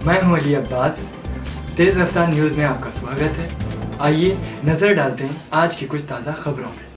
मैं हूं अली अब्बास। तेज़ रफ्तार न्यूज़ में आपका स्वागत है। आइए नज़र डालते हैं आज की कुछ ताज़ा खबरों में।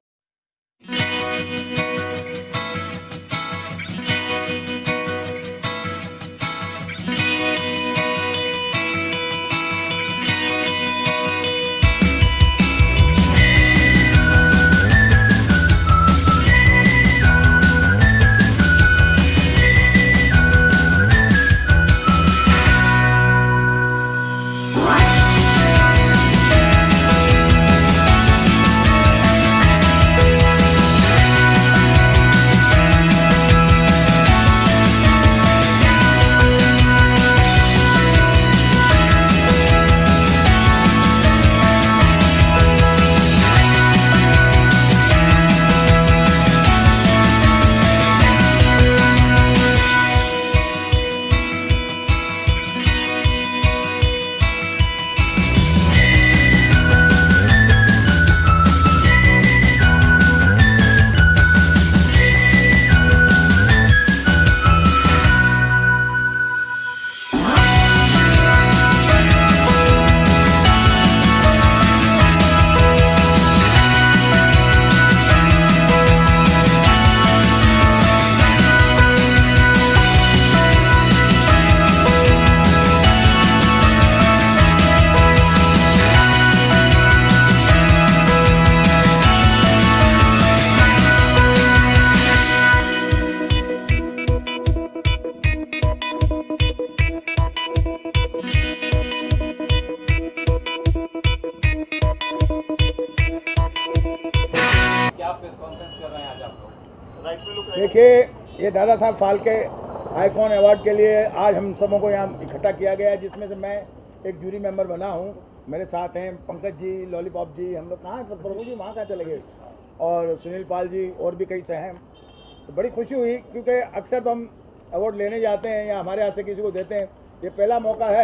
देखिए, ये दादा साहब फाल्के आइकॉन अवार्ड के लिए आज हम सबों को यहाँ इकट्ठा किया गया है, जिसमें से मैं एक जूरी मेंबर बना हूँ। मेरे साथ हैं पंकज जी, लॉलीपॉप जी, हम लोग कहाँ प्रभु जी वहाँ कहाँ चले गए, और सुनील पाल जी, और भी कई से हैं। तो बड़ी खुशी हुई, क्योंकि अक्सर तो हम अवार्ड लेने जाते हैं या हमारे यहाँ से किसी को देते हैं। ये पहला मौका है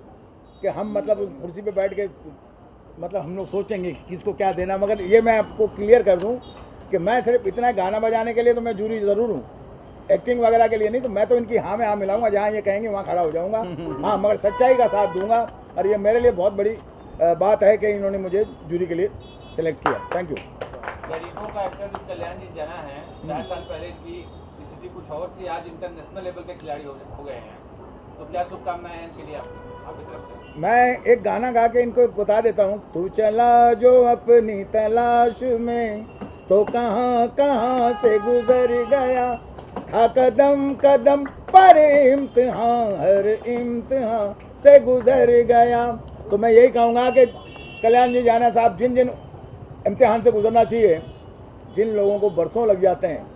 कि हम मतलब कुर्सी पर बैठ के मतलब हम लोग सोचेंगे कि किसको क्या देना। मगर ये मैं आपको क्लियर कर दूँ कि मैं सिर्फ इतना गाना बजाने के लिए तो मैं जूरी ज़रूर हूँ, एक्टिंग वगैरह के लिए नहीं। तो मैं तो इनकी हाँ में हाँ मिलाऊंगा, जहाँ ये कहेंगे वहाँ खड़ा हो जाऊँगा। हाँ, मगर सच्चाई का साथ दूंगा, और ये मेरे लिए बहुत बड़ी बात है कि इन्होंने मुझे जूरी के लिए सेलेक्ट किया। Thank you. गरीबों का एक्टर कल्याण जी जना है, 4 साल पहले इनकी स्थिति कुछ और थी, आज इंटरनेशनल लेवल के खिलाड़ी हो गए हैं। तो क्या शुभकामनाएं हैं इनके लिए आपकी तरफ से? मैं एक गाना गा के इनको बता देता हूँ। तू चला जो अपनी तलाश में, तो कहाँ कहाँ से गुजर गया, था कदम कदम पर इम्तिहान, हर इम्तिहान से गुजर गया। तो मैं यही कहूँगा कि कल्याण जी जाना साहब जिन जिन इम्तिहान से गुजरना चाहिए, जिन लोगों को बरसों लग जाते हैं,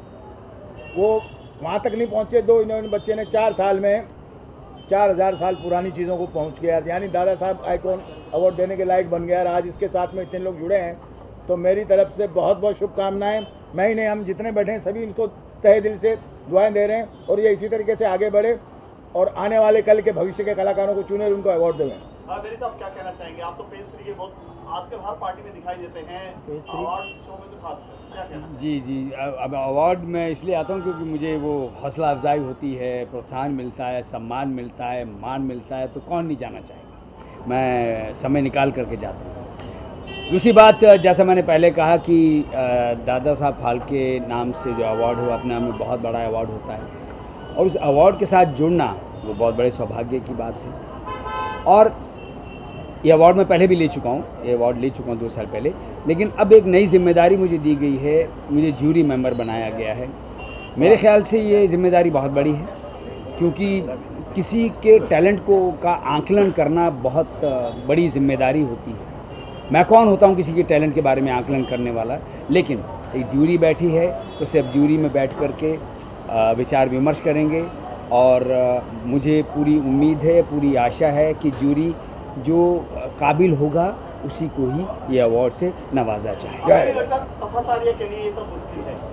वो वहाँ तक नहीं पहुँचे। दो इन्होंने बच्चे ने 4 साल में 4000 साल पुरानी चीज़ों को पहुँच गया, यानी दादा साहब आइकॉन अवार्ड देने के लायक बन गया। और आज इसके साथ में इतने लोग जुड़े हैं, तो मेरी तरफ से बहुत बहुत शुभकामनाएं। मैं ही नहीं, हम जितने बैठे हैं सभी इनको तहे दिल से दुआएं दे रहे हैं, और ये इसी तरीके से आगे बढ़े और आने वाले कल के भविष्य के कलाकारों को चुने और उनको अवार्ड देवें। मेरे साहब क्या कहना चाहेंगे? आप तो फेस 3 के बहुत आजकल हर पार्टी में दिखाई देते हैं, अवार्ड शो में तो खासकर क्या कहना? जी, अब अवार्ड में इसलिए आता हूँ क्योंकि मुझे वो हौसला अफजाई होती है, प्रोत्साहन मिलता है, सम्मान मिलता है, मान मिलता है, तो कौन नहीं जाना चाहेगा। मैं समय निकाल करके जाता हूँ। दूसरी बात, जैसा मैंने पहले कहा कि दादा साहब फाल्के नाम से जो अवार्ड हो, अपने आप में बहुत बड़ा अवार्ड होता है, और उस अवार्ड के साथ जुड़ना वो बहुत बड़े सौभाग्य की बात है। और ये अवार्ड मैं पहले भी ले चुका हूँ, ये अवार्ड ले चुका हूँ 2 साल पहले, लेकिन अब एक नई जिम्मेदारी मुझे दी गई है, मुझे जूरी मेंबर बनाया गया है। मेरे ख्याल से ये जिम्मेदारी बहुत बड़ी है, क्योंकि किसी के टैलेंट का आंकलन करना बहुत बड़ी जिम्मेदारी होती है। मैं कौन होता हूँ किसी के टैलेंट के बारे में आकलन करने वाला, लेकिन एक जूरी बैठी है, तो सिर्फ जूरी में बैठ कर के विचार विमर्श करेंगे। और मुझे पूरी उम्मीद है, पूरी आशा है कि जूरी जो काबिल होगा उसी को ही ये अवार्ड से नवाजा जाएगा। तथाचार्य के लिए ये सब मुश्किल है।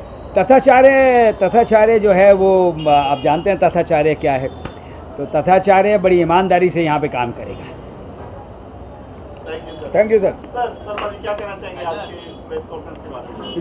तथाचार्य जो है वो आप जानते हैं तथाचार्य क्या है। तो तथाचार्य बड़ी ईमानदारी से यहाँ पे काम करेगा। Thank you sir. सर क्या कहना चाहेंगे आज की प्रेस कॉन्फ्रेंस के बारे में?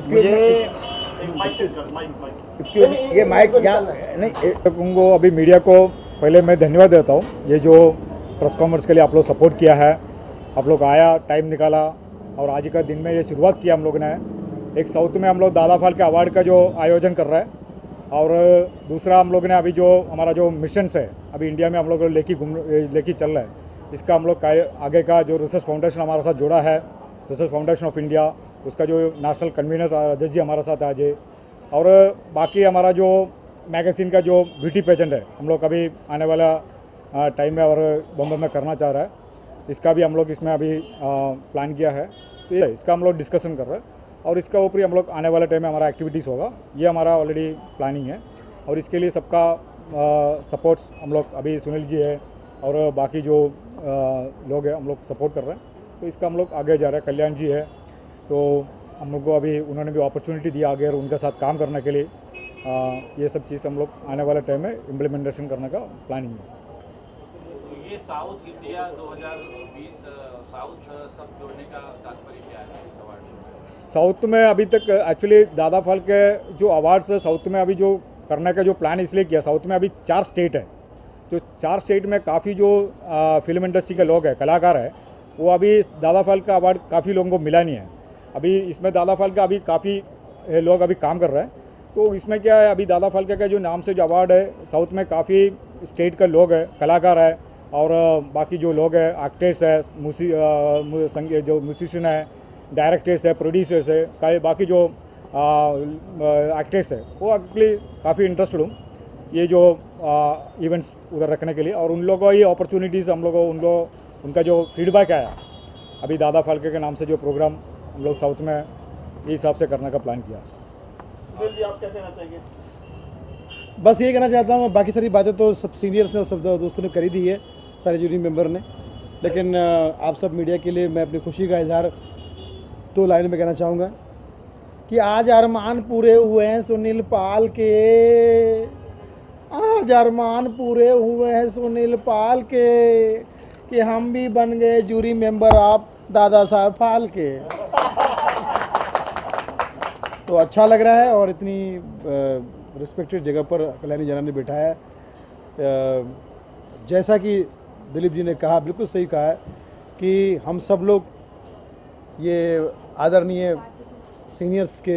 इसके ये माइक यहाँ नहीं, उनको अभी मीडिया को पहले मैं धन्यवाद देता हूँ, ये जो प्रेस कॉन्फ्रेंस के लिए आप लोग सपोर्ट किया है, आप लोग आया, टाइम निकाला और आज का दिन में ये शुरुआत किया हम लोग ने। एक साउथ में हम लोग दादा फाल्के अवार्ड का जो आयोजन कर रहे हैं और दूसरा हम लोग ने अभी जो हमारा जो मिशंस है अभी इंडिया में हम लोग लेके चल रहे हैं, इसका हम लोग आगे का जो रिसर्च फाउंडेशन हमारे साथ जुड़ा है, रिसर्च फाउंडेशन ऑफ इंडिया, उसका जो नेशनल कन्वीनर राजेश जी हमारे साथ आज है और बाकी हमारा जो मैगज़ीन का जो ब्यूटी पेजेंट है हम लोग अभी आने वाला टाइम में और बॉम्बे में करना चाह रहा है, इसका भी हम लोग इसमें अभी प्लान किया है। तो ये इसका हम लोग डिस्कशन कर रहे हैं और इसका ऊपर ही हम लोग आने वाले टाइम में हमारा एक्टिविटीज़ होगा, ये हमारा ऑलरेडी प्लानिंग है और इसके लिए सबका सपोर्ट्स हम लोग अभी सुनील जी है और बाकी जो लोग हैं हम लोग सपोर्ट कर रहे हैं। तो इसका हम लोग आगे जा रहे हैं, कल्याण जी है तो हम लोग को अभी उन्होंने भी अपॉर्चुनिटी दिया आगे और उनके साथ काम करने के लिए ये सब चीज़ हम लोग आने वाले टाइम में इम्प्लीमेंटेशन करने का प्लानिंग है। ये साउथ इंडिया 2020 साउथ सब जोड़ने का तात्पर्य क्या है इस अवार्ड में? साउथ में अभी तक एक्चुअली दादा फाल्के जो अवार्ड्स है साउथ में अभी जो करने का जो प्लान इसलिए किया, साउथ में अभी 4 स्टेट है, जो 4 स्टेट में काफ़ी जो फिल्म इंडस्ट्री के लोग हैं, कलाकार है, वो अभी दादा फाल्के अवार्ड काफ़ी लोगों को मिला नहीं है। अभी इसमें दादा फाल्के अभी काफ़ी लोग अभी काम कर रहे हैं। तो इसमें क्या है, अभी दादा फाल्के का जो नाम से जो अवार्ड है साउथ में काफ़ी स्टेट के लोग हैं, कलाकार है और बाकी जो लोग हैं, एक्टर्स है, जो म्यूजिशियन है, डायरेक्टर्स है, प्रोड्यूसर्स है, बाकी जो एक्टर्स है, वो एक्चुअली काफ़ी इंटरेस्टेड हूँ ये जो इवेंट्स उधर रखने के लिए और उन लोगों को ये अपॉर्चुनिटीज़ हम लोगों उनका जो फीडबैक आया अभी दादा फाल्के के नाम से जो प्रोग्राम हम लोग साउथ में ये हिसाब से करने का प्लान किया। सुनील जी, आप क्या कहना चाहेंगे? बस ये कहना चाहता हूँ, बाकी सारी बातें तो सब सीनियर्स ने और सब दोस्तों ने करी दी है, सारे जूरी मेंबर ने, लेकिन आप सब मीडिया के लिए मैं अपनी खुशी का इजहार 2 लाइन में कहना चाहूँगा कि आज अरमान पूरे हुए हैं सुनील पाल के, आज अरमान पूरे हुए हैं सुनील पाल के कि हम भी बन गए जूरी मेंबर आप दादा साहब फाल्के। तो अच्छा लग रहा है और इतनी रिस्पेक्टेड जगह पर कल्याणी जना ने बैठा है। जैसा कि दिलीप जी ने कहा, बिल्कुल सही कहा है कि हम सब लोग ये आदरणीय सीनियर्स के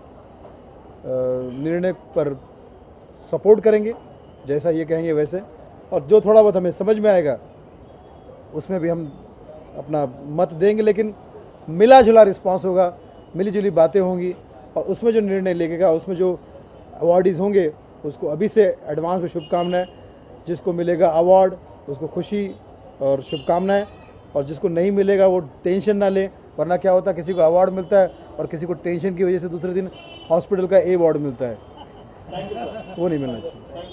निर्णय पर सपोर्ट करेंगे, जैसा ये कहेंगे वैसे, और जो थोड़ा बहुत हमें समझ में आएगा उसमें भी हम अपना मत देंगे, लेकिन मिला जुला रिस्पांस होगा, मिली जुली बातें होंगी और उसमें जो निर्णय लेगा, उसमें जो अवार्डीज़ होंगे उसको अभी से एडवांस में शुभकामनाएं। जिसको मिलेगा अवार्ड उसको खुशी और शुभकामनाएं, और जिसको नहीं मिलेगा वो टेंशन ना ले, वरना क्या होता है किसी को अवार्ड मिलता है और किसी को टेंशन की वजह से दूसरे दिन हॉस्पिटल का ए वार्ड मिलता है, वो नहीं मिलना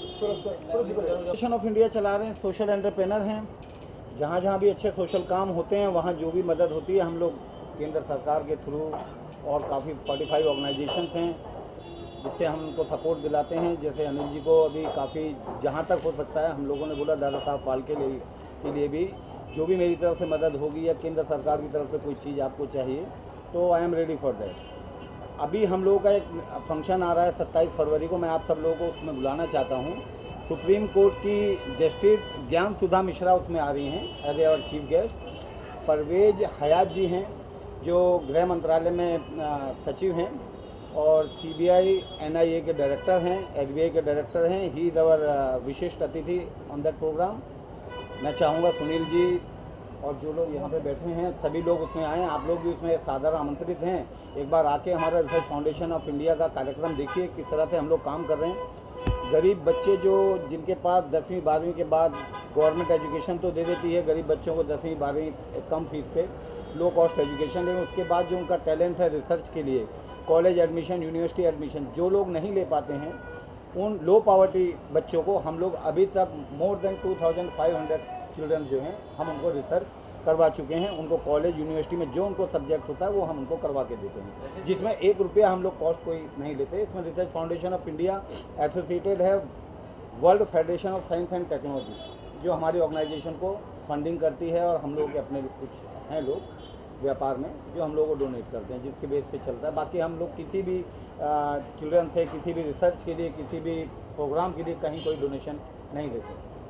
चाहिए। ऑफ इंडिया चला रहे हैं, सोशल एंटरप्रेनर हैं, जहाँ जहाँ भी अच्छे सोशल काम होते हैं वहाँ जो भी मदद होती है हम लोग केंद्र सरकार के थ्रू और काफ़ी 45 ऑर्गेनाइजेशन हैं जिससे हम उनको सपोर्ट दिलाते हैं। जैसे अनिल जी को अभी काफ़ी जहाँ तक हो सकता है हम लोगों ने बोला दादा साहब फाल्के के लिए भी जो भी मेरी तरफ से मदद होगी या केंद्र सरकार की तरफ से कोई चीज़ आपको चाहिए तो I am ready for that. अभी हम लोगों का एक फंक्शन आ रहा है 27 फरवरी को, मैं आप सब लोगों को उसमें बुलाना चाहता हूँ। सुप्रीम कोर्ट की जस्टिस ज्ञान सुधा मिश्रा उसमें आ रही हैं as our chief guest. Parvez Hayat ji हैं जो गृह मंत्रालय में सचिव हैं और CBI NIA के डायरेक्टर हैं, SBI के डायरेक्टर हैं। ही इज़ आवर विशिष्ट अतिथि ऑन दैट प्रोग्राम। मैं चाहूँगा सुनील जी और जो लोग यहाँ पे बैठे हैं सभी लोग उसमें आएँ, आप लोग भी उसमें सादर आमंत्रित हैं। एक बार आके हमारा रिसर्च फाउंडेशन ऑफ इंडिया का कार्यक्रम देखिए किस तरह से हम लोग काम कर रहे हैं। गरीब बच्चे जो जिनके पास 10वीं 12वीं के बाद गवर्नमेंट एजुकेशन तो दे देती है गरीब बच्चों को 10वीं 12वीं कम फीस पे लो कॉस्ट एजुकेशन, लेकिन उसके बाद जो उनका टैलेंट है रिसर्च के लिए कॉलेज एडमिशन, यूनिवर्सिटी एडमिशन जो लोग नहीं ले पाते हैं उन लो पावर्टी बच्चों को हम लोग अभी तक मोर देन 2500 चिल्ड्रन जो हैं हम उनको रिसर्च करवा चुके हैं। उनको कॉलेज यूनिवर्सिटी में जो उनको सब्जेक्ट होता है वो हम उनको करवा के देते हैं, जिसमें 1 रुपया हम लोग कॉस्ट कोई नहीं लेते। इसमें research foundation of India associated है world federation of science and technology जो हमारी ऑर्गेनाइजेशन को फंडिंग करती है, और हम लोग के अपने कुछ हैं लोग व्यापार में जो हम लोगों को डोनेट करते हैं जिसके बेस पे चलता है। बाकी हम लोग किसी भी चिल्ड्रन से किसी भी रिसर्च के लिए किसी भी प्रोग्राम के लिए कहीं कोई डोनेशन नहीं लेते।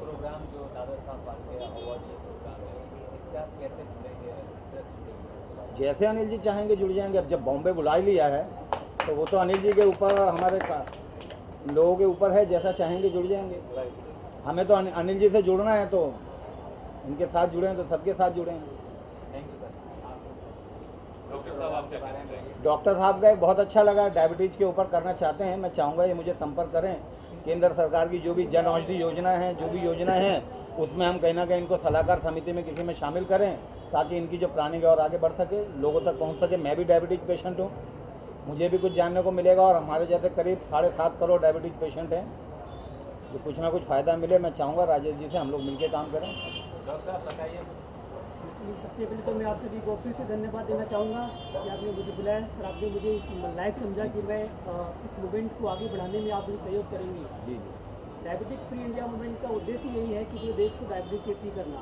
प्रोग्राम जो दादा साहब फाल्के अवार्ड ये प्रोग्राम है, इससे आप कैसे जुड़ेंगे, किस तरह से जुड़ेंगे? जैसे अनिल जी चाहेंगे जुड़ जाएंगे। अब जब बॉम्बे बुला ही लिया है तो वो तो अनिल जी के ऊपर और हमारे लोगों के ऊपर है, जैसा चाहेंगे जुड़ जाएंगे। हमें तो अनिल जी से जुड़ना है, तो इनके साथ जुड़े हैं तो सबके साथ जुड़ेंगे। Thank you sir. डॉक्टर साहब आपके बारे में बताइए। डॉक्टर साहब का बहुत अच्छा लगा, डायबिटीज़ के ऊपर करना चाहते हैं। मैं चाहूँगा ये मुझे संपर्क करें। केंद्र सरकार की जो भी जन औषधि योजना है, जो भी योजना है, उसमें हम कहीं ना कहीं इनको सलाहकार समिति में किसी में शामिल करें, ताकि इनकी जो प्लानिंग है और आगे बढ़ सके, लोगों तक पहुँच सके। मैं भी डायबिटीज़ पेशेंट हूँ, मुझे भी कुछ जानने को मिलेगा, और हमारे जैसे करीब 7.5 करोड़ डायबिटीज़ पेशेंट हैं, तो कुछ ना कुछ फ़ायदा मिले। मैं चाहूँगा राजेश जी से हम लोग मिलकर काम करें। डॉक्टर साहब बताइए। सबसे पहले तो मैं आप सभी को फिर से धन्यवाद देना चाहूँगा कि आपने मुझे बुलाया। सर, आपने मुझे इस लायक समझा कि मैं इस मूवमेंट को आगे बढ़ाने में आप मुझे सहयोग करेंगे। जी। डायबिटिक फ्री इंडिया मूवमेंट का उद्देश्य यही है कि पूरे देश को डायबिटीज से फ्री करना,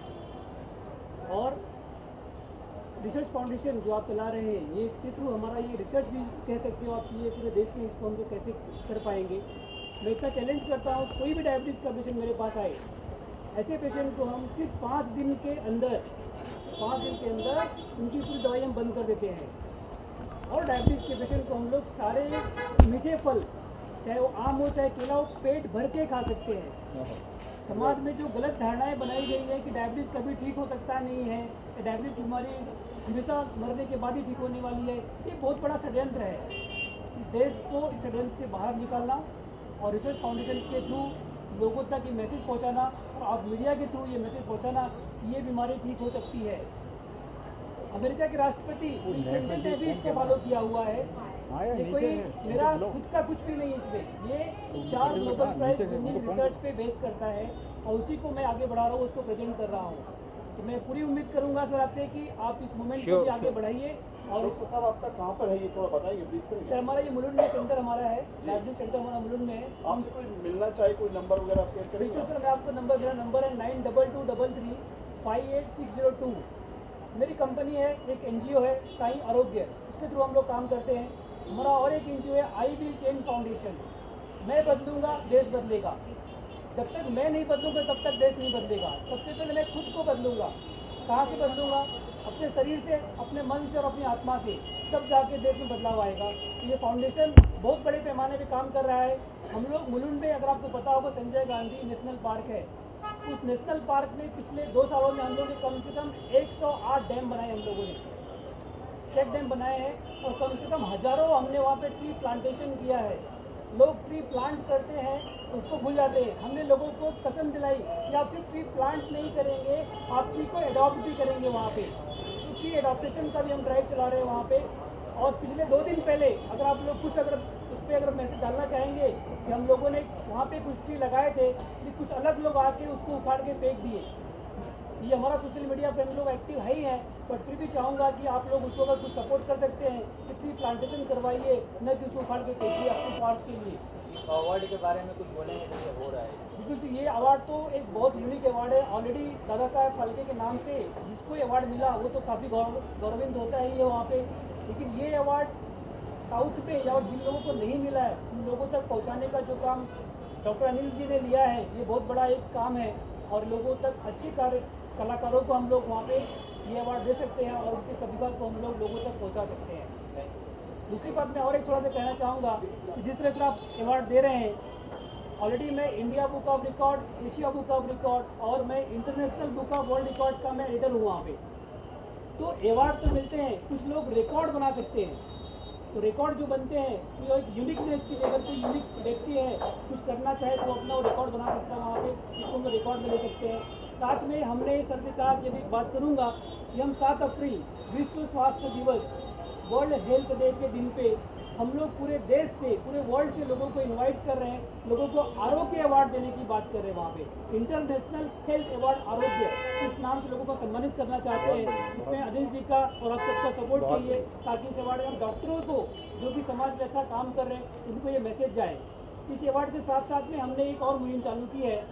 और रिसर्च फाउंडेशन जो आप चला रहे हैं, ये इसके थ्रू हमारा ये रिसर्च भी कह सकते हो आप, ये पूरे देश में इसको हम लोग कैसे कर पाएंगे। मैं इतना चैलेंज करता हूँ, कोई भी डायबिटीज़ का पेशेंट मेरे पास आए, ऐसे पेशेंट को हम सिर्फ 5 दिन के अंदर उनकी पूरी दवाई हम बंद कर देते हैं। और डायबिटीज़ के पेशेंट को हम लोग सारे मीठे फल, चाहे वो आम हो चाहे केला हो, पेट भर के खा सकते हैं। समाज में जो गलत धारणाएं बनाई गई है कि डायबिटीज़ कभी ठीक हो सकता नहीं है, डायबिटीज़ बीमारी हमेशा मरने के बाद ही ठीक होने वाली है, ये बहुत बड़ा षड्यंत्र है। इस देश को इस षड्यंत्र से बाहर निकालना और रिसर्च फाउंडेशन के थ्रू लोगों तक ये मैसेज पहुंचाना, और आप मीडिया के थ्रू ये मैसेज पहुंचाना, ये बीमारी ठीक हो सकती है। अमेरिका के राष्ट्रपति क्लिंटन ने भी इसको फॉलो किया हुआ है। ये कोई मेरा खुद का कुछ भी नहीं इसमें, ये 4 ग्लोबल प्राइज विनिंग रिसर्च पे बेस करता है, और उसी को मैं आगे बढ़ा रहा हूँ, उसको प्रेजेंट कर रहा हूँ। तो मैं पूरी उम्मीद करूंगा सर आपसे कि आप इस मूवमेंट को भी आगे बढ़ाइए। और साहब आपका कहाँ पर है ये थोड़ा बताइए। सर हमारा ये मुलुंड में सेंटर हमारा है, डायबिटीज सेंटर हमारा मुलुंड में है। आपसे कोई मिलना चाहे, कोई नंबर वगैरह शेयर करेंगे? बिल्कुल सर, मैं आपको नंबर, मेरा नंबर है 9223358602। मेरी कंपनी है, एक एनजीओ है साई आरोग्य, उसके थ्रू हम लोग काम करते हैं। हमारा और एक एनजीओ है आई विल चेंज फाउंडेशन। मैं बदलूंगा, देश बदलेगा। जब तक मैं नहीं बदलूंगा तब तक देश नहीं बदलेगा। सबसे पहले मैं खुद को बदलूंगा। कहाँ से बदलूंगा? अपने शरीर से, अपने मन से और अपनी आत्मा से, तब जाके देश में बदलाव आएगा। तो ये फाउंडेशन बहुत बड़े पैमाने पे काम कर रहा है। हम लोग मुलुंड में, अगर आपको पता होगा, संजय गांधी नेशनल पार्क है, उस नेशनल पार्क में पिछले 2 सालों में हम लोगों ने कम से कम 108 डैम बनाए, हम लोगों ने चेक डैम बनाए हैं, और कम से कम हज़ारों हमने वहाँ पे ट्री प्लांटेशन किया है। लोग ट्री प्लांट करते हैं उसको भूल जाते हैं। हमने लोगों को कसम दिलाई कि आप सिर्फ ट्री प्लांट नहीं करेंगे, आप ट्री को एडॉप्ट भी करेंगे वहाँ पे। तो ट्री एडॉप्टेशन का भी हम ड्राइव चला रहे हैं वहाँ पे। और पिछले 2 दिन पहले, अगर आप लोग कुछ अगर उस पर अगर मैसेज डालना चाहेंगे कि हम लोगों ने वहाँ पे कुछ ट्री लगाए थे, कि कुछ अलग लोग आके उसको उखाड़ के फेंक दिए। ये हमारा सोशल मीडिया पे हम लोग एक्टिव है ही हैं, पर फिर भी चाहूँगा कि आप लोग उसको अगर कुछ सपोर्ट कर सकते हैं कि ट्री प्लांटेशन करवाइए, न कि उसको उखाड़ के फेंकिए अपने स्वार्थ के लिए। इस अवार्ड के बारे में कुछ बोलेंगे जैसे हो रहा है? बिल्कुल जी, ये अवार्ड तो एक बहुत यूनिक अवार्ड है। ऑलरेडी दादा साहब फाल्के के नाम से जिसको ये अवार्ड मिला वो तो काफ़ी गौरविंद होता है ये वहाँ पे। लेकिन ये अवार्ड साउथ में या और जिन लोगों को नहीं मिला है उन लोगों तक पहुँचाने का जो काम डॉक्टर अनिल जी ने लिया है, ये बहुत बड़ा एक काम है। और लोगों तक अच्छे कलाकारों को हम लोग वहाँ पे ये अवार्ड दे सकते हैं, और उनकी प्रतिभा को हम लोग लोगों तक पहुँचा सकते हैं। दूसरी बात मैं और एक थोड़ा सा कहना चाहूँगा कि जिस तरह से आप अवार्ड दे रहे हैं, ऑलरेडी मैं India book of record, Asia book of record और मैं international book of world record का मैं एडिटर हूँ वहाँ पे। तो अवार्ड तो मिलते हैं, कुछ लोग रिकॉर्ड बना सकते हैं। तो रिकॉर्ड जो बनते हैं, तो एक यूनिकनेस की, अगर कोई यूनिक व्यक्ति है कुछ करना चाहे तो अपना वो रिकॉर्ड बना सकता है वहाँ पे, इसको हम रिकॉर्ड में ले सकते हैं। साथ में हमने सर से कहा कि अभी बात करूँगा कि हम 7 अप्रैल विश्व स्वास्थ्य दिवस, वर्ल्ड हेल्थ डे के दिन पे हम लोग पूरे देश से, पूरे वर्ल्ड से लोगों को इनवाइट कर रहे हैं, लोगों को आरोग्य अवार्ड देने की बात कर रहे हैं वहाँ पे। इंटरनेशनल हेल्थ अवार्ड आरोग्य, इस नाम से लोगों को सम्मानित करना चाहते हैं। इसमें अनिल जी का और आप सबका सपोर्ट चाहिए, ताकि इस अवार्ड में हम डॉक्टरों को, जो भी समाज में अच्छा काम कर रहे हैं, उनको ये मैसेज जाए। इस अवार्ड के साथ साथ में हमने एक और मुहिम चालू की है,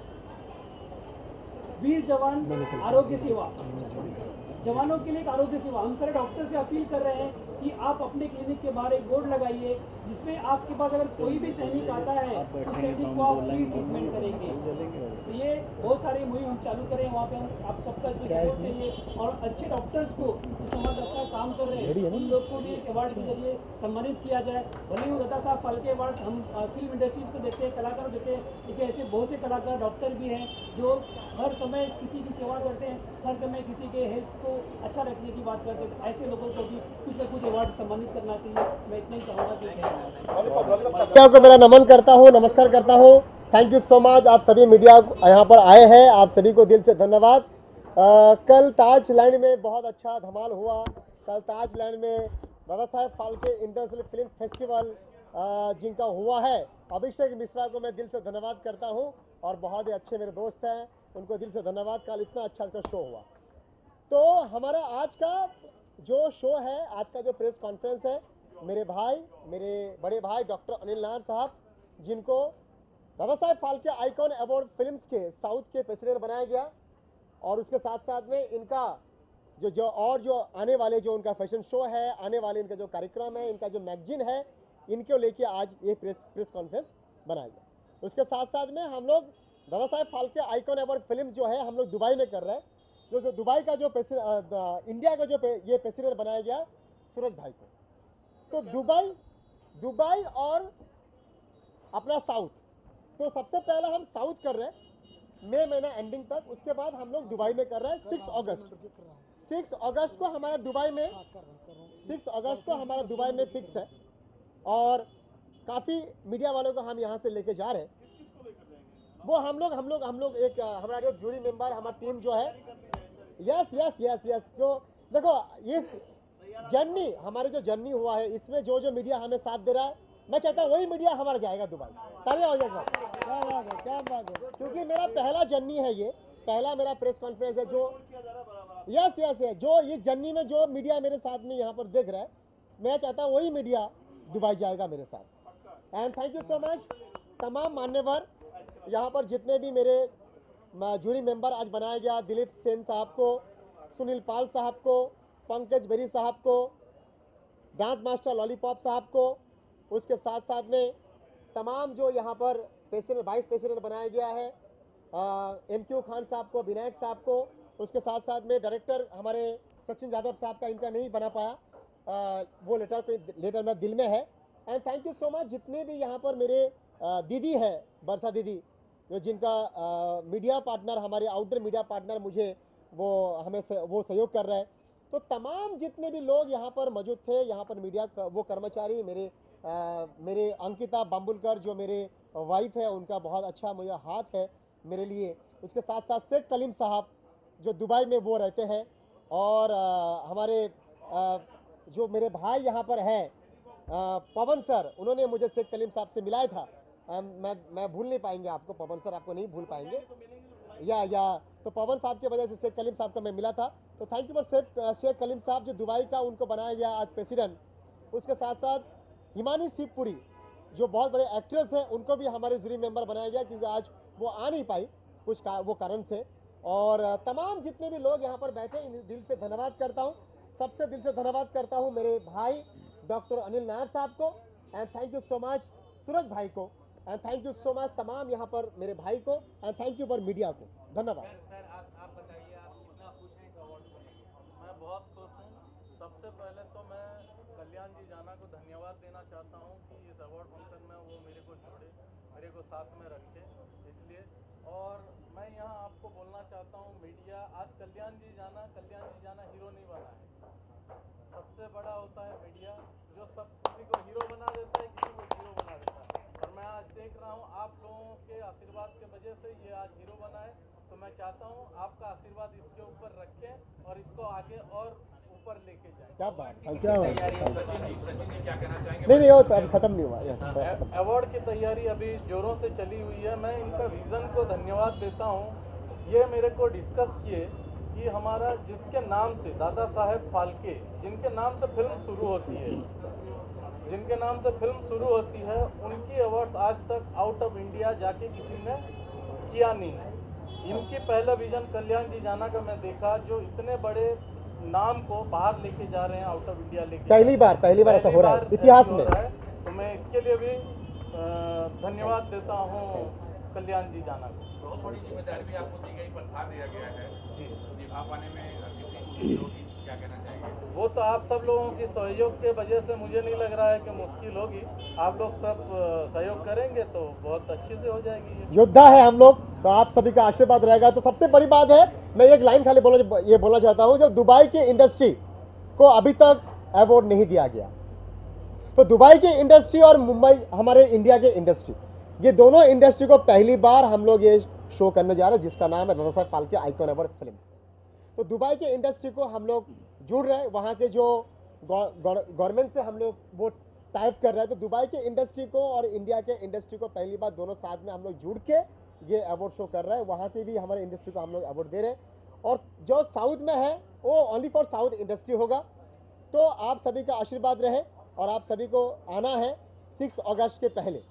वीर जवान आरोग्य सेवा। जवानों के लिए एक आरोग्य सेवा। हम सारे डॉक्टर से अपील कर रहे हैं कि आप अपने क्लिनिक के बाहर एक बोर्ड लगाइए जिसमें आपके पास अगर कोई भी सैनिक आता है तो सैनिक को आप फ्री ट्रीटमेंट करेंगे। तो ये बहुत सारी मुहिम हम चालू करें, वहाँ पे हम आप सबका इसमें सपोर्ट चाहिए और अच्छे डॉक्टर्स को जो समाज अच्छा काम कर रहे हैं उन लोग को भी एक अवार्ड के जरिए सम्मानित किया जाए। भले ही दादा साहब फाल्के अवार्ड हम फिल्म इंडस्ट्रीज को देते हैं, कलाकार देते हैं, लेकिन ऐसे बहुत से कलाकार डॉक्टर भी हैं जो हर समय किसी की सेवा करते हैं, हर समय किसी के हेल्थ को अच्छा रखने की बात करते हैं। ऐसे लोगों को भी कुछ न कुछ अवार्ड सम्मानित करना चाहिए। मैं इतना ही चाहूँगा कि मीडिया को मेरा नमन करता हूँ, नमस्कार करता हूँ। थैंक यू सो मच, आप सभी मीडिया यहाँ पर आए हैं, आप सभी को दिल से धन्यवाद। कल ताज लैंड में बहुत अच्छा धमाल हुआ। कल ताज लैंड में Dada Saheb Phalke international film festival जिनका हुआ है, अभिषेक मिश्रा को मैं दिल से धन्यवाद करता हूँ और बहुत ही अच्छे मेरे दोस्त हैं, उनको दिल से धन्यवाद। कल इतना अच्छा का शो हुआ। तो हमारा आज का जो शो है, आज का जो प्रेस कॉन्फ्रेंस है, मेरे बड़े भाई डॉक्टर अनिल नायर साहब, जिनको Dada Saheb Phalke icon award films के साउथ के प्रेसिडेंट बनाया गया, और उसके साथ साथ में इनका जो आने वाले जो उनका फैशन शो है, आने वाले इनका जो कार्यक्रम है, इनका जो मैगजीन है, इनको लेके आज ये प्रेस कॉन्फ्रेंस बनाया गया। उसके साथ साथ में हम लोग Dada Saheb Phalke icon award film जो है हम लोग दुबई में कर रहे हैं। जो दुबई का जो इंडिया का जो ये प्रेसिडेंट बनाया गया सूरज भाई को, तो दुबई और अपना साउथ, तो सबसे पहला हम साउथ कर रहे हैं मई महीना एंडिंग तक। उसके बाद हम लोग दुबई में कर रहे हैं 6 अगस्त को हमारा दुबई में 6 अगस्त को हमारा दुबई में फिक्स है, और काफ़ी मीडिया वालों को हम यहाँ से लेके जा रहे हैं। वो हम लोग एक हमारा जो जूरी मेंबर, हमारा टीम जो है, यस तो देखो ये जर्नी, हमारी जो जर्नी हुआ है, इसमें जो मीडिया हमें साथ दे रहा है, मैं चाहता हूँ वही मीडिया हमारा जाएगा दुबई। तालियां हो जाएगा, क्या बात है, क्योंकि मेरा पहला जर्नी है, ये पहला मेरा प्रेस कॉन्फ्रेंस है जो यस है, जो इस जर्नी में जो मीडिया मेरे साथ में यहाँ पर देख रहा है, मैं चाहता हूँ वही मीडिया दुबई जाएगा मेरे साथ। And thank you so much तमाम मान्यवर यहाँ पर जितने भी मेरे जूरी मेंबर आज बनाया गया, दिलीप सेन साहब को, सुनील पाल साहब को, पंकज बेरी साहब को, डांस मास्टर लॉलीपॉप साहब को, उसके साथ साथ में तमाम जो यहाँ पर प्रेसिडेंट वाइस प्रेसिडेंट बनाया गया है, MQ खान साहब को, विनायक साहब को, उसके साथ साथ में डायरेक्टर हमारे सचिन यादव साहब का इनका नहीं बना पाया, वो लेटर मेरा दिल में है। And thank you so much जितने भी यहाँ पर मेरे दीदी है, वर्षा दीदी, जो जिनका मीडिया पार्टनर, हमारे आउटडोर मीडिया पार्टनर मुझे हमें वो सहयोग कर रहे हैं। तो तमाम जितने भी लोग यहाँ पर मौजूद थे, यहाँ पर मीडिया वो कर्मचारी, मेरे अंकिता बाम्बुलकर जो मेरे वाइफ है, उनका बहुत अच्छा मुझे हाथ है मेरे लिए। उसके साथ साथ शेख कलीम साहब जो दुबई में वो रहते हैं, और हमारे जो मेरे भाई यहाँ पर हैं पवन सर, उन्होंने मुझे शेख कलीम साहब से मिलाया था। मैं भूल नहीं पाएंगे आपको, पवन सर आपको नहीं भूल पाएंगे, या तो पवन साहब की वजह से शेख कलीम साहब का मैं मिला था। तो thank you for Sheikh Kaleem साहब जो दुबई का उनको बनाया गया आज प्रेसिडेंट। उसके साथ साथ हिमानी शिवपुरी जो बहुत बड़े एक्ट्रेस हैं, उनको भी हमारे जूरी मेंबर बनाया गया, क्योंकि आज वो आ नहीं पाई कुछ वो कारण से। और तमाम जितने भी लोग यहाँ पर बैठे, दिल से धन्यवाद करता हूँ, सबसे दिल से धन्यवाद करता हूँ मेरे भाई डॉक्टर अनिल नायर साहब को, and thank you so much Suraj भाई को, and thank you so much तमाम यहाँ पर मेरे भाई को, and thank you for media को। धन्यवाद। सर आप बताइए, आप कितना खुश हैं इस अवार्ड को लेकर? मैं बहुत खुश हूँ। सबसे पहले तो मैं कल्याण जी जाना को धन्यवाद देना चाहता हूँ कि इस अवार्ड फंक्शन में वो मेरे को जोड़े, मेरे को साथ में रखे, इसलिए। और मैं यहाँ आपको बोलना चाहता हूँ, मीडिया आज कल्याण जी जाना हीरो नहीं बना है। सबसे बड़ा होता है मीडिया, जो सब किसी को हीरो बना देता है, किसी को हीरो बना देता है। और मैं आज देख रहा हूँ आप लोगों के आशीर्वाद के वजह से ये आज हीरो बना है। तो मैं चाहता हूँ आपका आशीर्वाद इसके ऊपर रखें और इसको आगे और ऊपर लेके जाएं। क्या बात, क्या सचिन क्या कहना चाहेंगे? नहीं वो तो खत्म नहीं हुआ। अवार्ड की तैयारी अभी जोरों से चली हुई है। मैं इनका विजन को धन्यवाद देता हूँ। ये मेरे को डिस्कस किए कि हमारा जिसके नाम से दादा साहेब फाल्के, जिनके नाम से फिल्म शुरू होती है, उनकी अवार्ड्स आज तक आउट ऑफ इंडिया जाके किसी ने किया नहीं है। इनकी पहला विजन कल्याण जी जाना का मैं देखा, जो इतने बड़े नाम को बाहर लेके जा रहे हैं, आउट ऑफ इंडिया लेके पहली बार ऐसा हो रहा है इतिहास में। तो मैं इसके लिए भी धन्यवाद देता हूँ कल्याण जी जाना को। बहुत बड़ी जिम्मेदारी भी आपको दी गई, पदभार दिया गया है जी, निभा पाने में कितनी मुश्किल होगी, क्या कहना चाहेंगे? वो तो आप सब लोगों की सहयोग के वजह से मुझे नहीं लग रहा है कि मुश्किल होगी। आप लोग सब सहयोग करेंगे तो बहुत अच्छे से हो जाएगी। योद्धा है हम लोग, तो आप सभी का आशीर्वाद रहेगा। तो सबसे बड़ी बात है, मैं एक लाइन खाली बोलना चाहता हूँ, जो दुबई की इंडस्ट्री को अभी तक अवार्ड नहीं दिया गया, तो दुबई की इंडस्ट्री और मुंबई हमारे इंडिया के इंडस्ट्री, ये दोनों इंडस्ट्री को पहली बार हम लोग ये शो करने जा रहे हैं, जिसका नाम है Dada Saheb Phalke icon award films. तो दुबई के इंडस्ट्री को हम लोग जुड़ रहे हैं, वहाँ के जो गवर्नमेंट से हम लोग वो टाइप कर रहे हैं, तो दुबई के इंडस्ट्री को और इंडिया के इंडस्ट्री को पहली बार दोनों साथ में हम लोग जुड़ के ये अवार्ड शो कर रहे हैं। वहाँ की भी हमारे इंडस्ट्री को हम लोग अवार्ड दे रहे हैं, और जो साउथ में है वो ओनली फॉर साउथ इंडस्ट्री होगा। तो आप सभी का आशीर्वाद रहे, और आप सभी को आना है 6 अगस्त के पहले।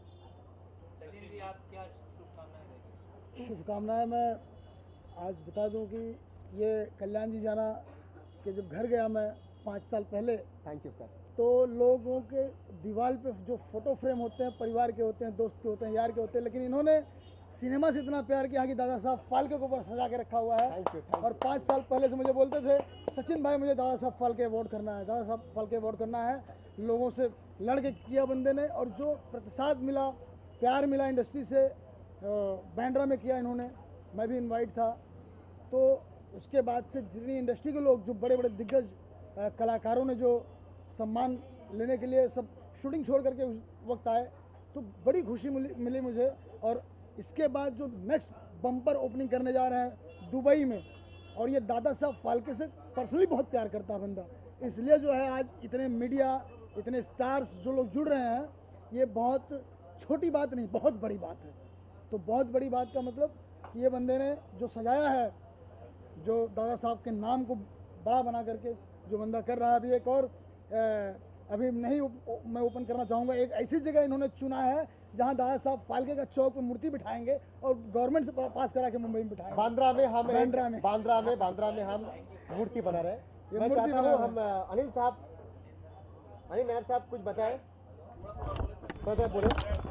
शुभकामनाएं मैं आज बता दूं कि ये कल्याण जी जाना के जब घर गया मैं 5 साल पहले, थैंक यू सर, तो लोगों के दीवार पे जो फोटो फ्रेम होते हैं, परिवार के होते हैं, दोस्त के होते हैं, यार के होते हैं, लेकिन इन्होंने सिनेमा से इतना प्यार किया कि दादा साहब फाल्के को ऊपर सजा के रखा हुआ है। और 5 साल पहले से मुझे बोलते थे, सचिन भाई मुझे दादा साहब फाल्के अवार्ड करना है, दादा साहब फाल्के अवार्ड करना है। लोगों से लड़ के किया बंदे ने, और जो प्रतिसाद मिला, प्यार मिला इंडस्ट्री से, बैंड्रा में किया इन्होंने, मैं भी इनवाइट था। तो उसके बाद से जितनी इंडस्ट्री के लोग, जो बड़े बड़े दिग्गज कलाकारों ने जो सम्मान लेने के लिए सब शूटिंग छोड़ करके उस वक्त आए, तो बड़ी खुशी मिली मुझे। और इसके बाद जो नेक्स्ट बम्पर ओपनिंग करने जा रहे हैं दुबई में, और ये दादा साहब फाल्के से पर्सनली बहुत प्यार करता है बंदा, इसलिए जो है आज इतने मीडिया, इतने स्टार्स जो लोग जुड़ रहे हैं, ये बहुत छोटी बात नहीं, बहुत बड़ी बात है। तो बहुत बड़ी बात का मतलब कि ये बंदे ने जो सजाया है, जो दादा साहब के नाम को बड़ा बना करके जो बंदा कर रहा है। अभी एक और अभी नहीं मैं ओपन करना चाहूँगा, एक ऐसी जगह इन्होंने चुना है जहाँ दादा साहब फाल्के का चौक पे मूर्ति बिठाएंगे और गवर्नमेंट से पास करा के मुंबई में बिठाएंगे। बांद्रा में हम बांद्रा में हम मूर्ति बना रहे। ये मैं मूर्ति चाहता हूँ बना हम अनिल नायर साहब कुछ बताएं, थोड़ा बोले।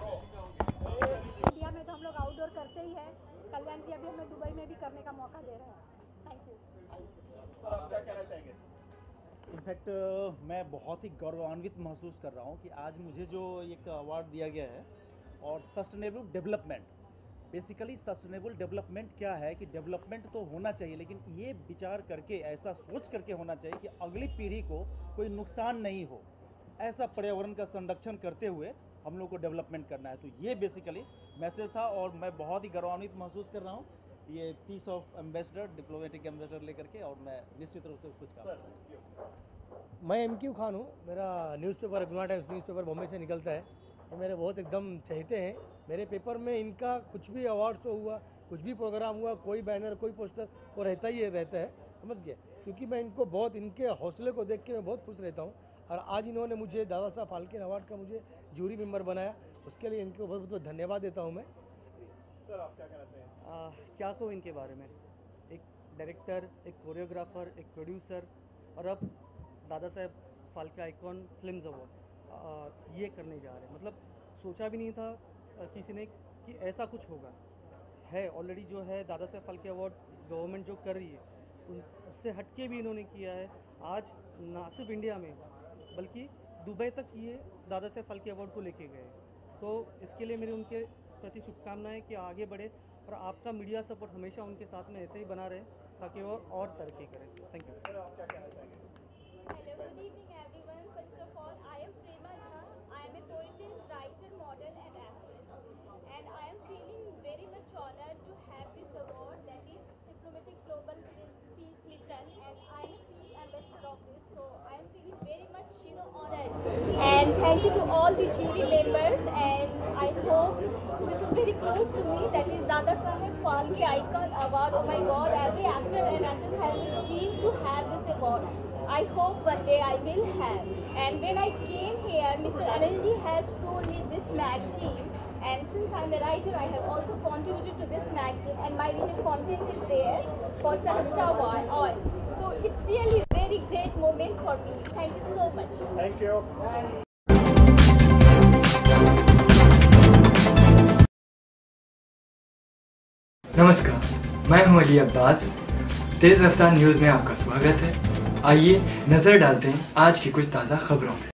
इंडिया में तो हम लोग आउटडोर करते ही हैं, कल्याण जी अभी हमें दुबई में भी करने का मौका दे रहे हैं। Thank you. सर आप क्या कहना चाहेंगे? इनफैक्ट मैं बहुत ही गौरवान्वित महसूस कर रहा हूँ कि आज मुझे जो एक अवार्ड दिया गया है, और sustainable development, basically sustainable development क्या है कि डेवलपमेंट तो होना चाहिए, लेकिन ये विचार करके, ऐसा सोच करके होना चाहिए कि अगली पीढ़ी को कोई नुकसान नहीं हो, ऐसा पर्यावरण का संरक्षण करते हुए हम लोग को डेवलपमेंट करना है। तो ये बेसिकली मैसेज था, और मैं बहुत ही गौरवान्वित महसूस कर रहा हूँ ये peace of ambassador, diplomatic ambassador लेकर के, और मैं निश्चित रूप से कुछ काम। मैं MQ खान हूँ, मेरा न्यूज़पेपर अभिमान टाइम्स न्यूज़पेपर बॉम्बे से निकलता है। ये मेरे बहुत एकदम चाहते हैं। मेरे पेपर में इनका कुछ भी अवार्ड शो हुआ, कुछ भी प्रोग्राम हुआ, कोई बैनर, कोई पोस्टर, वो रहता ही रहता है, समझ गया। क्योंकि मैं इनको बहुत, इनके हौसले को देख के मैं बहुत खुश रहता हूँ। और आज इन्होंने मुझे दादा साहब फाल्के अवार्ड का मुझे जूरी मेंबर बनाया, उसके लिए इनको बहुत बहुत धन्यवाद देता हूँ मैं। सर आप क्या कहना चाहेंगे? क्या कहूँ इनके बारे में, एक डायरेक्टर, एक कोरियोग्राफर, एक प्रोड्यूसर, और अब दादा Saheb Phalke icon films award ये करने जा रहे हैं। मतलब सोचा भी नहीं था किसी ने कि ऐसा कुछ होगा। है ऑलरेडी जो है दादा साहब फाल्के अवार्ड गवर्नमेंट जो कर रही है, उससे हटके भी इन्होंने किया है। आज ना सिर्फ इंडिया में बल्कि दुबई तक ये दादा साहब फाल्के अवार्ड को लेके गए। तो इसके लिए मेरी उनके प्रति शुभकामनाएं कि आगे बढ़े, और आपका मीडिया सपोर्ट हमेशा उनके साथ में ऐसे ही बना रहे ताकि वो और तरक्की करें। Thank you. Hello, good evening everyone. First of all, I am Prema Jha. I am a poetess, writer, model and actress. And I am feeling very much honored to have this award, that is Diplomatic Global Peace Mission, and I am a peace ambassador of this. So I am feeling very much, honored. And thank you to all the jury members, and I hope this is very close to me, that is Dada Saheb Phalke Icon Award. Oh my God, every actor and actress has a dream to have this award. I hope one day I will have. And when I came here, Mr. Anilji has shown me this magazine, and since I'm a writer, I have also contributed to this magazine, and my written content is there for Sahasra Oil. So It's really a very great moment for me. Thank you so much. Thank you. नमस्कार, मैं हूं अली अब्बास। तेज रफ्तार news में आपका स्वागत है। आइए नज़र डालते हैं आज की कुछ ताज़ा खबरों में।